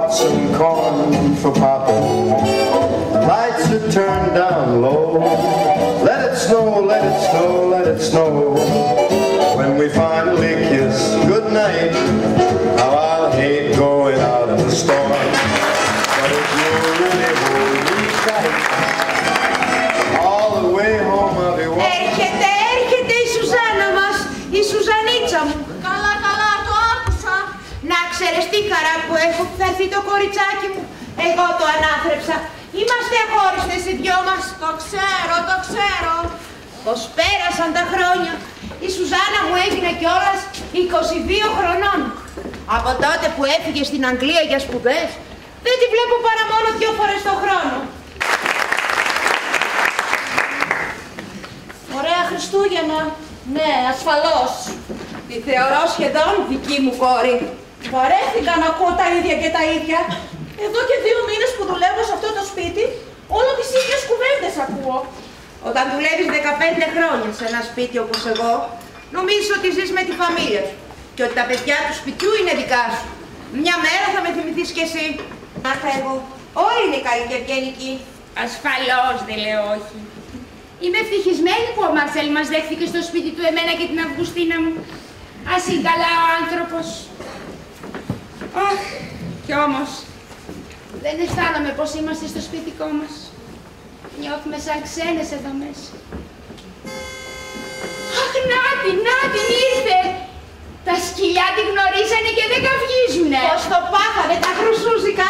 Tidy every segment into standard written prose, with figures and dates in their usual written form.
bought some corn for Papa. Lights are turned down low. Let it snow, let it snow, let it snow. When we finally kiss goodnight, how I'll hate going out in the storm. But if you really hold me tight, all the way home I'll be walking. Έρχεται η Σουζάννα μας, η Σουζανίτσα μου. Καλά, καλά, το άκουσα. Να ξέρεις τι χαρά που έχω που θα έρθει το κοριτσάκι μου. Εγώ το ανάθρεψα. Είμαστε αχώριστες οι δυο μας. Το ξέρω, το ξέρω. Πως πέρασαν τα χρόνια. Η Σουζάννα μου έγινε κιόλας 22 χρονών. Από τότε που έφυγε στην Αγγλία για σπουδές, δεν τη βλέπω παρά μόνο 2 φορές το χρόνο. Ωραία Χριστούγεννα. Ναι, ασφαλώς. Τη θεωρώ σχεδόν δική μου κόρη. Βαρέθηκα να ακούω τα ίδια και τα ίδια. Εδώ και 2 μήνες που δουλεύω σε αυτό το σπίτι, όλο τις ίδιες κουβέντες ακούω. Όταν δουλεύεις 15 χρόνια σε ένα σπίτι όπως εγώ, νομίζεις ότι ζεις με τη φαμίλια σου και ότι τα παιδιά του σπιτιού είναι δικά σου. Μια μέρα θα με θυμηθείς κι εσύ. Να φεύγω. Όλοι είναι καλοί και ευγενικοί. Ασφαλώς δεν λέω όχι. Είμαι ευτυχισμένη που ο Μαρσέλ μας δέχθηκε στο σπίτι του εμένα και την Αυγουστίνα μου. Ας είναι καλά ο άνθρωπος. Αχ, κι όμως, δεν αισθάνομαι πως είμαστε στο σπιτικό μας. Νιώθουμε σαν ξένες εδώ μέσα. Αχ, να την ήρθε! Τα σκυλιά τη γνωρίζανε και δεν καυγίζουνε. Πώς το πάθανε τα χρυσούζικα.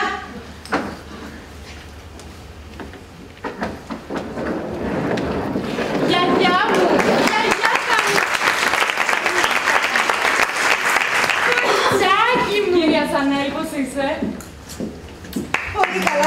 Γιαγιά μου, γιαγιά μου. Κοριτσάκι μου. Κυρία Σανέλ, πώς είσαι? Πολύ καλά.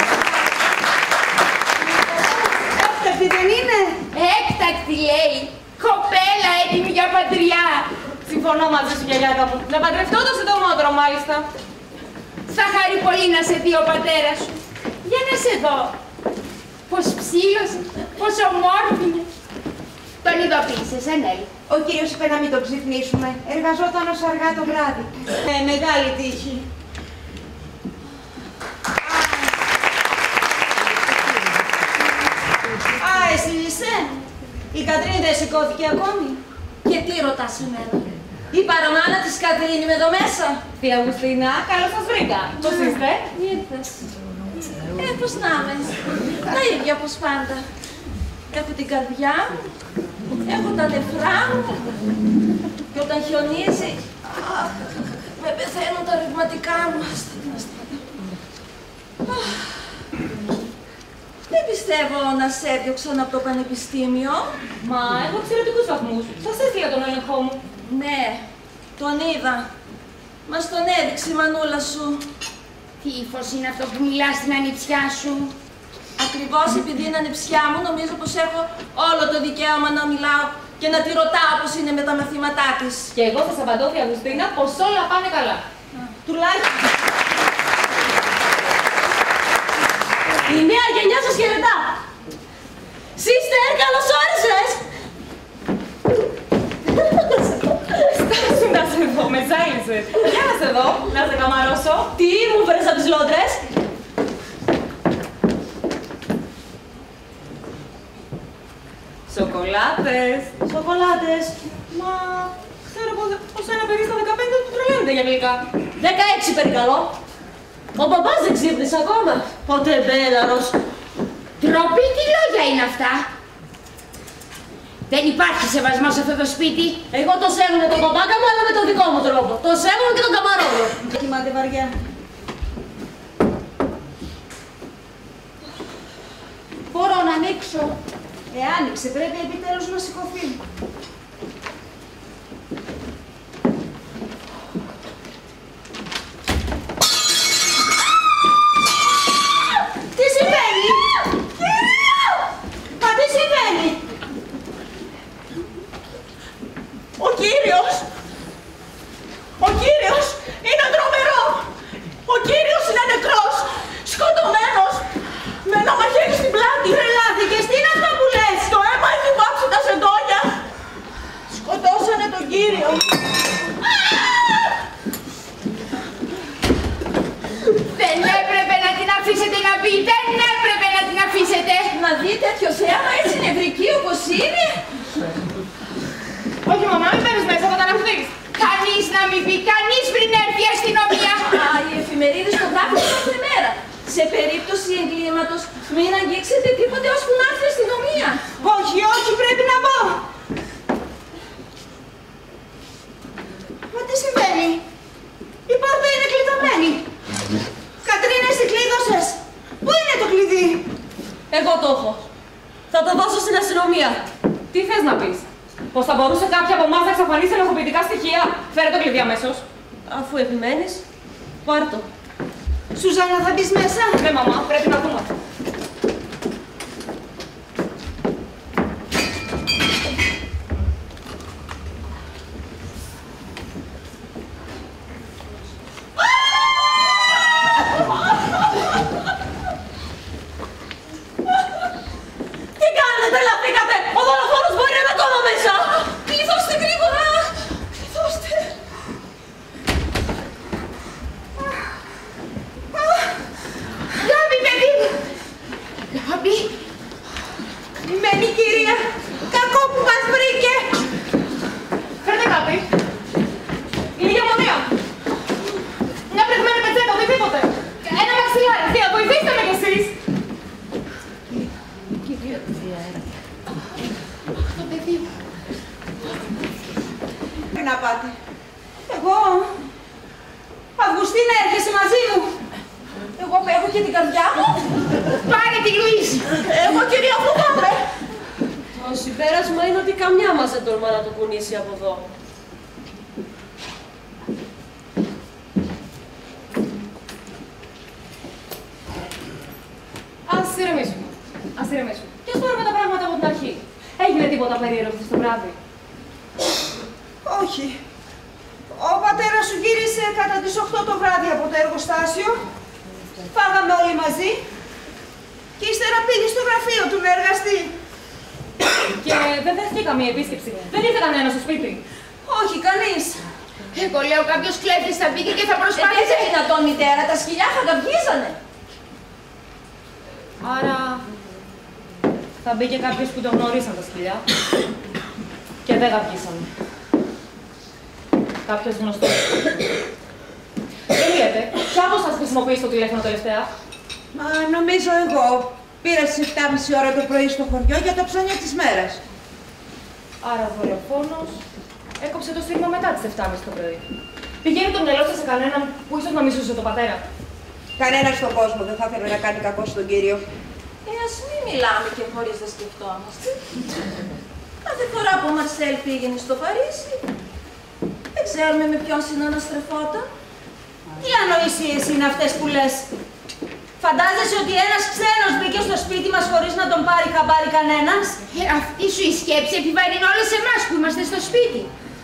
Έκτακτη δεν είναι? Έκτακτη λέει. Κοπέλα έτοιμη για πατριά. Συμφωνώ μαζί σου, γιαγιάκα μου. Να παντρευτώ το συντομότερο, μάλιστα. Θα χαρεί πολύ να σε δει ο πατέρας σου. Για να σε δω. Πως ψήλωσε, πως ομόρφη είναι. Τον ειδοποίησες, Ανέλ? Ο κύριος είπε να μην τον ξυπνήσουμε. Εργαζόταν ως αργά το βράδυ. Μεγάλη τύχη. Α, εσύ είσαι? Η Κατρίνη δεν σηκώθηκε ακόμη? Και τι ρωτάς σήμερα? Η παραμάνα της Κατρίνη είμαι εδώ μέσα. Τι Αυγουστίνα, καλώς σας βρήκα. Πώς είστε? Ήρθες. Πώς να είμαι. Τα ίδια όπως πάντα. Έχω την καρδιά μου, έχω τα νεφρά μου και όταν χιονίζει, με πεθαίνουν τα ρευματικά μου. Δεν πιστεύω να σε έδιωξαν από το πανεπιστήμιο. Μα έχω εξαιρετικούς βαθμούς. Σας έστειλα τον έλεγχό μου. Ναι, τον είδα. Μας τον έδειξε η μανούλα σου. Τι ύφος είναι αυτό που μιλάς στην ανιψιά σου? Ακριβώς επειδή είναι ανιψιά μου, νομίζω πως έχω όλο το δικαίωμα να μιλάω και να τη ρωτάω πως είναι με τα μαθήματά της. Και εγώ σας απαντώ, Θεία Αυγουστίνα, πως όλα πάνε καλά. Τουλάχιστον. Η νέα γενιά σας χαιρετά. Sister, καλώς όρισες! Στάσου να σε δω, με ζάλισες. Για να σε δω, να σε καμαρώσω. Τι μου φέρες από τις λόντρες? Σοκολάτες. Σοκολάτες. Μα ξέρω πως ένα παιδί στα 15 του τρελαίνεται για γλυκά. 16 περικαλώ. Ο μπαμπάς δεν ξύπνησε ακόμα. Πότε μπέλαρος. Τροπή, τι λόγια είναι αυτά? Δεν υπάρχει σεβασμός σε αυτό το σπίτι. Εγώ το σέβομαι τον μπαμπάκα μου, αλλά με τον δικό μου τρόπο. Το σέβομαι και τον καμαρώνω. Κοιμάται βαριά. Μπορώ να ανοίξω. Άνοιξε, πρέπει επιτέλους να σηκωθεί. Τι συμβαίνει? Μα τι συμβαίνει? Ο Κύριος είναι τρομερό. Ο Κύριος είναι νεκρός, σκοτωμένος, με ένα μαχαίρι στην πλάτη. Τρελάθηκες, τι είναι αυτό που λες? Το αίμα έχει βάψει τα σεντόνια. τέτοιος, άμα έτσι νευρική όπως είναι. Όχι, μαμά, μην μπαίνεις μέσα, θα ταναχθείς. Κανείς να μην πει, κανείς πριν έρθει η αστυνομία. Α, οι εφημερίδες το γράφουν κάθε μέρα. Σε περίπτωση εγκλήματος, μην αγγίξετε τίποτε ώσπου να έρθει η αστυνομία. Όχι, όχι, πρέπει να μπω. Μα τι συμβαίνει? Η πόρτα είναι κλειδωμένη. Κατρίνα, εσύ κλείδωσες. Πού είναι το κλειδί? Εγώ το έχω. Θα το δώσω στην αστυνομία. Τι θες να πεις? Πως θα μπορούσε κάποια από εμάς να εξαφανίσει ενοχοποιητικά στοιχεία? Φέρε το κλειδί αμέσως. Αφού επιμένεις, πάρ' το. Σουζάννα, θα μπεις μέσα? Ναι, μαμά, πρέπει να δούμε. Τι κάνετε, τρελαθήκατε! Ο δολοφόνος μπορεί να είναι ακόμα μέσα! Κλειδώστε γρήγορα! Κλειδώστε! Γάμπη, παιδί μου! Γάμπη! Μένη κυρία! Κακό που μας βρήκε! Φέρτε κάτι. Είναι η αμμονία. Μια πλεγμένη πετσέτα, οτιδήποτε. Ένα μαξιλάρι. Θεία, βοηθήστε με κι εσείς. Το παιδί μου. Πρέπει να πάτε. Εγώ... Αυγουστίνα, έρχεσαι μαζί μου. Εγώ απέχω και την καρδιά μου. Πάρε τη Λουίζη. Εγώ, κυρία, φοβάμαι. Το συμπέρασμα είναι ότι καμιά μας δεν τολμά να το κουνήσει από εδώ. Ας ηρεμήσουμε. Ας ηρεμήσουμε. Και ας πάρουμε τα πράγματα από την αρχή. Έγινε τίποτα περίεργο χθες το βράδυ? Όχι. Ο πατέρας σου γύρισε κατά τις 8 το βράδυ από το εργοστάσιο. Φάγαμε όλοι μαζί. Και ύστερα πήγε στο γραφείο του να εργαστεί. Και δεν δέχτηκε καμία επίσκεψη. Δεν ήρθε κανένα στο σπίτι. Όχι, κανείς. Εγώ λέω κάποιος κλέφτης θα μπήκε και θα προσπάθησε. Δεν είναι δυνατόν, μητέρα, τα σκυλιά θα καυγίζανε. Άρα θα μπήκε κάποιος που τον γνωρίσαν τα σκυλιά και δεν γαυγίσανε. Κάποιος γνωστός. Δεν λέτε, ποια από σας χρησιμοποιείς το τηλέφωνο τελευταία? Μα νομίζω εγώ. Πήρα στις 7.30 ώρα το πρωί στο χωριό για τα ψώνια της μέρας. Άρα ο δολοφόνος έκοψε το στίγμα μετά τις 7.30 το πρωί. Πηγαίνει το μυαλό σας σε κανέναν που ίσως να μισούσε τον πατέρα? Κανένας στον κόσμο δεν θα ήθελε να κάνει κακό στον κύριο. Ας μην μιλάμε και χωρίς να σκεφτόμαστε. Κάθε φορά που ο Μαρσέλ πήγαινε στο Παρίσι, δεν ξέρουμε με ποιον συναναστρεφόταν. Τι ανοησίες είναι αυτές που λες? Φαντάζεσαι ότι ένας ξένος μπήκε στο σπίτι μας χωρίς να τον πάρει χαμπάρι κανένας? Αυτή σου η σκέψη επιβαρύνει όλες εμάς που είμαστε στο σπίτι.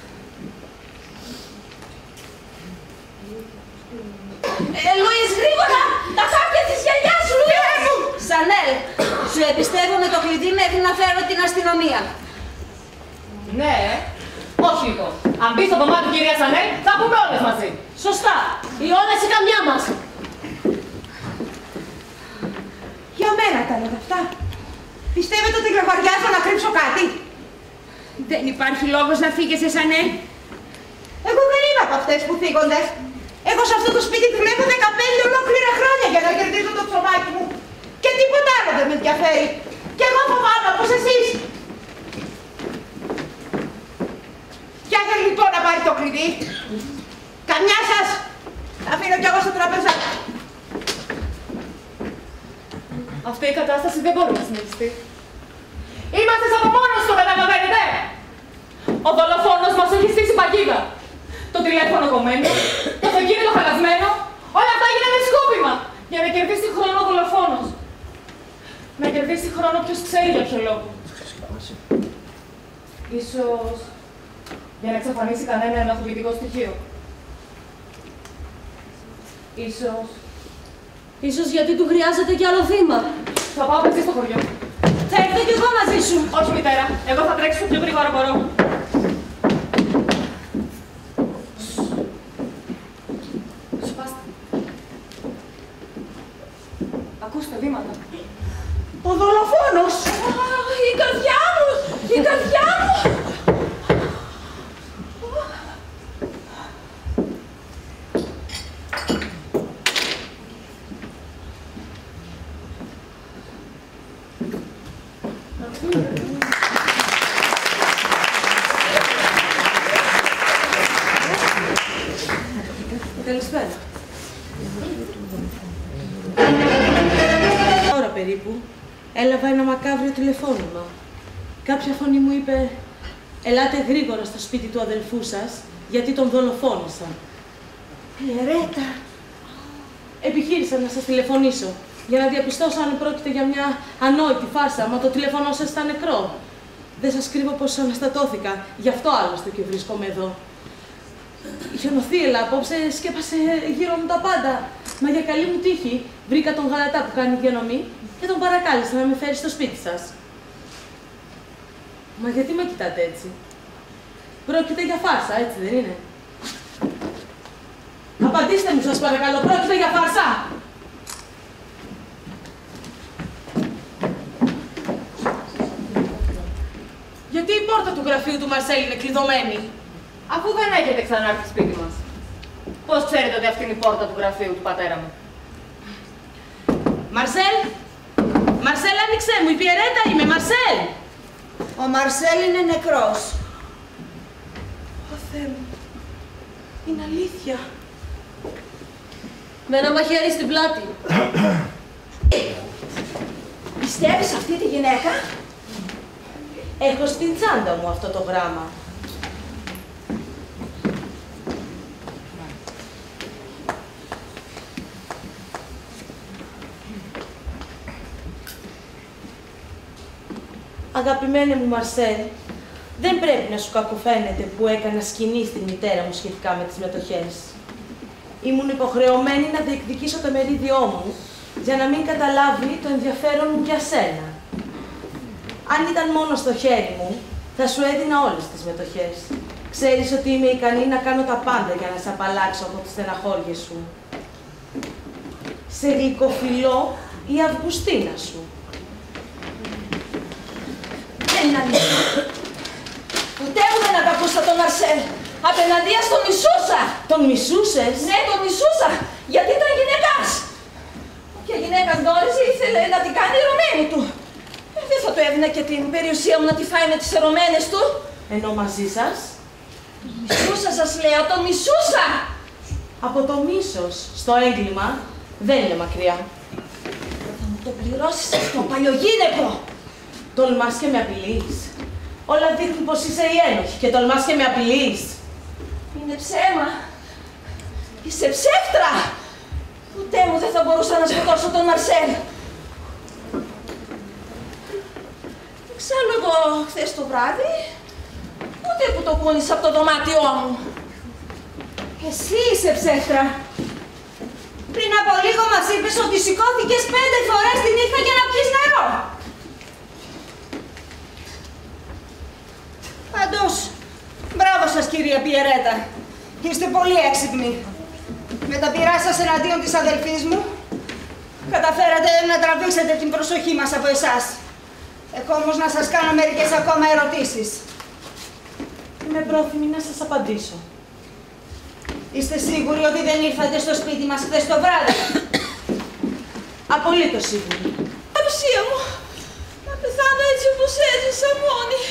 Λουίς, γρήγορα! Τα χάπια της γιαγιάς, Λουίς! Σανέλ, σου εμπιστεύομαι το κλειδί μέχρι να φέρω την αστυνομία. Ναι, όχι λοιπόν. Αν μπει στο δωμάτιο του κυρία Σανέλ, θα πούμε όλες μαζί. Σωστά. Η όλες η καμιά μας. Για μένα τα λέτε αυτά. Πιστεύετε ότι γραβαριάζω να κρύψω κάτι? Δεν υπάρχει λόγος να φύγεσαι, Σανέλ. Εγώ δεν είμαι από αυτές που θίγονται. Εγώ σε αυτό το σπίτι δουλεύω 15 ολόκληρα χρόνια για να κερδίζω το ψωμάκι μου. Και τίποτα άλλο δεν με ενδιαφέρει. Και εγώ φοβάμαι όπως εσείς. Ποια θέλει λοιπόν να πάρει το κλειδί? Καμιά σας. Αφήνω κι εγώ στο τραπεζάκι. Αυτή η κατάσταση δεν μπορεί να συνεχιστεί. Είμαστε από μόνος του, καταλαβαίνετε! Ο δολοφόνος μας έχει στήσει παγίδα. Το τηλέφωνο κομμένο, το αυτοκίνητο χαλασμένο, όλα αυτά γίνανε σκούπιμα για να κερδίσει χρόνο ο δολοφόνος. Να κερδίσει χρόνο ποιος ξέρει για ποιο λόγο. Ίσως για να εξαφανίσει κανένα ενοχοποιητικό στοιχείο. Ίσως γιατί του χρειάζεται κι άλλο θύμα. Θα πάω πετσί στο χωριό. Θα έρθω κι εγώ μαζί σου. Όχι, μητέρα. Εγώ θα τρέξω πιο γρήγορα μπορώ. Σπάστε. Ακούστε βήματα. Ο δολοφόνος! Καλησπέρα. Ώρα περίπου έλαβα ένα μακάβριο τηλεφώνημα. Κάποια φωνή μου είπε «Ελάτε γρήγορα στο σπίτι του αδελφού σας, γιατί τον δολοφόνησαν». Πιερέτα. Επιχείρησα να σας τηλεφωνήσω, για να διαπιστώσω αν πρόκειται για μια ανόητη φάρσα, μα το τηλέφωνο σας ήταν νεκρό. Δεν σας κρύβω πως αναστατώθηκα, γι' αυτό άλλωστε και βρίσκομαι εδώ. Η χιονοθύελα απόψε σκέπασε γύρω μου τα πάντα, μα για καλή μου τύχη βρήκα τον γαλατά που κάνει διανομή και τον παρακάλεσα να με φέρει στο σπίτι σας. Μα γιατί με κοιτάτε έτσι? Πρόκειται για φάρσα, έτσι δεν είναι? Απαντήστε μου σας παρακαλώ, πρόκειται για φάρσα! Γιατί η πόρτα του γραφείου του Μαρσέλ είναι κλειδωμένη? Αφού δεν έχετε ξανάρθει σπίτι μας. Πώς ξέρετε ότι αυτή είναι η πόρτα του γραφείου του πατέρα μου? Μαρσέλ! Μαρσέλ, άνοιξέ μου, η Πιερέτα είμαι, Μαρσέλ! Ο Μαρσέλ είναι νεκρός. Ω Θεέ μου, είναι αλήθεια. Με ένα μαχαίρι στην πλάτη. Πιστεύεις αυτή τη γυναίκα? Έχω στην τσάντα μου αυτό το γράμμα. Αγαπημένε μου Μαρσέλ, δεν πρέπει να σου κακοφαίνεται που έκανα σκηνή στην μητέρα μου σχετικά με τις μετοχές. Ήμουν υποχρεωμένη να διεκδικήσω το μερίδιό μου για να μην καταλάβει το ενδιαφέρον μου για σένα. Αν ήταν μόνο στο χέρι μου, θα σου έδινα όλες τις μετοχές. Ξέρεις ότι είμαι ικανή να κάνω τα πάντα για να σε απαλλάξω από τις στεναχώριες σου. Σε γλυκοφιλώ η Αυγουστίνα σου. Δεν είναι αλήθεια. Ποτέ μου δεν αγαπούσα τον Μαρσέλ. Απέναντίας τον μισούσα. Τον μισούσες? Ναι, τον μισούσα. Γιατί ήταν γυναικάς. Όποια γυναίκα γνώριζε ήθελε να την κάνει ερωμένη του. Δεν θα του έδινα και την περιουσία μου να τη φάει με τις ερωμένες του. Ενώ μαζί σας? Τον μισούσα σας λέω, τον μισούσα. Από το μίσος στο έγκλημα δεν είναι μακριά. Θα μου το πληρώσεις αυτό, παλιογύναικο. Τολμάς και με απειλείς. Όλα δείχνουν πως είσαι η ένοχη και τολμάς και με απειλείς. Είναι ψέμα. Είσαι ψεύτρα. Ποτέ μου δεν θα μπορούσα να σκοτώσω τον Μαρσέλ. Εξάλλου εγώ χθες το βράδυ, ούτε που το κούνησα από το δωμάτιό μου. Εσύ είσαι ψεύτρα. Πριν από λίγο μας είπες ότι σηκώθηκες 5 φορές τη νύχτα για να πιεις νερό. Πάντως, μπράβο σας κυρία Πιερέτα. Είστε πολύ έξυπνοι. Με τα πειρά σας εναντίον της αδελφής μου, καταφέρατε να τραβήξετε την προσοχή μας από εσάς. Έχω όμως να σας κάνω μερικές ακόμα ερωτήσεις. Είμαι πρόθυμη να σας απαντήσω. Είστε σίγουροι ότι δεν ήρθατε στο σπίτι μας χθες το βράδυ? Απολύτως σίγουρη. Αψία μου, να πεθάνω έτσι όπως έζησα μόνη.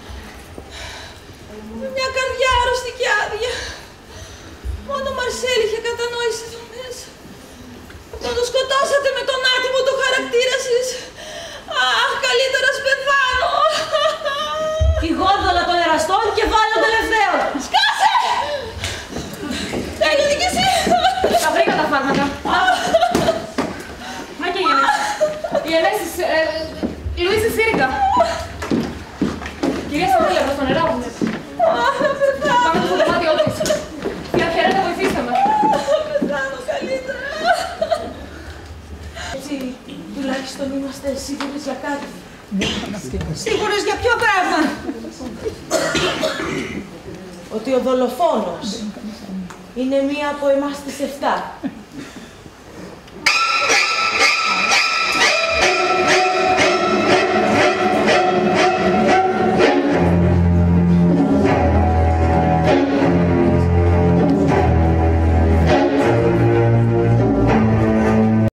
Με μια καρδιά άρρωστη και άδεια. Μόνο ο Μαρσέλ είχε κατανόηση εδώ μέσα. Αυτό το σκοτώσατε με τον άτιμο το χαρακτήρα σας. Αχ, καλύτερα σπεθάνω. Η γόνδολα των εραστών και βάλω τελευταίο. Σκάσε! Τέλειωνε κι εσύ. Τα βρήκα τα φάρμακα. Μα και οι ενέσεις. Λουίση Σύρικα. Κυρία Σαβέλα, προς το νερό μου. Αχ, θα πεθάνω. Πάμε στο δωμάτιό της. Κυρία Πιερέτα, βοηθήστε με. Θα πεθάνω καλύτερα. Έτσι, τουλάχιστον είμαστε σίγουρες για κάτι. Σίγουρες για ποιο πράγμα? Ότι ο δολοφόνος είναι μία από εμάς τις 7.